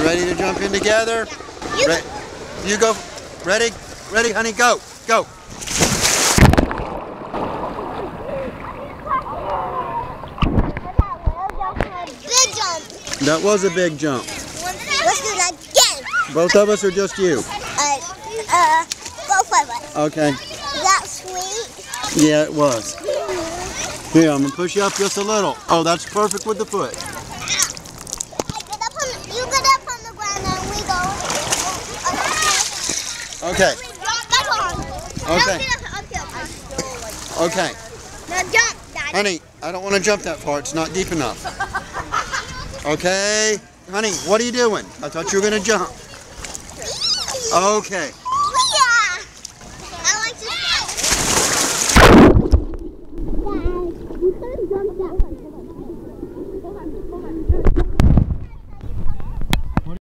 ready to jump in together? Yeah. You go. Ready? Ready, honey? Go. Go. Big jump. That was a big jump. Let's do that again. Both of us or just you? Both of us. Okay. That's sweet. Yeah, it was. Here, I'm going to push you up just a little. Oh, that's perfect with the foot. You get up on the ground and we go. Okay. Okay. Okay. Now jump, Daddy. Honey, I don't want to jump that far. It's not deep enough. Okay. Honey, what are you doing? I thought you were going to jump. Okay.